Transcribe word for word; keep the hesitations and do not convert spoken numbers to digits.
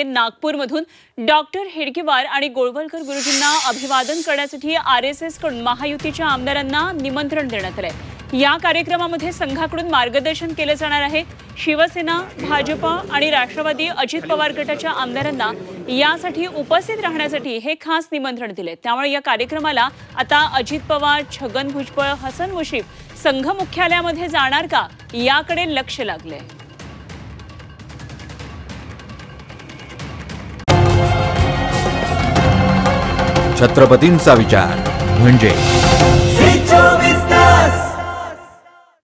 नागपूरमधून doctor Hedgewar आणि गोळवलकर गुरुजींना अभिवादन करण्यासाठी आरएसएस कडून महायुतीच्या आमदारांना निमंत्रण देण्यात आले। या कार्यक्रमामध्ये संघाकडून मार्गदर्शन केले जाणार आहे। शिवसेना, भाजपा आणि राष्ट्रवादी अजित पवार गटाच्या आमदारांना यासाठी उपस्थित राहण्यासाठी हे खास निमंत्रण दिले। त्यामुळे या कार्यक्रमाला आता अजित पवार, छगन भुजबळ, हसन मुश्रीफ संघ मुख्यालयामध्ये जाणार का याकडे लक्ष लागले। छत्रपतींचा विचार म्हणजे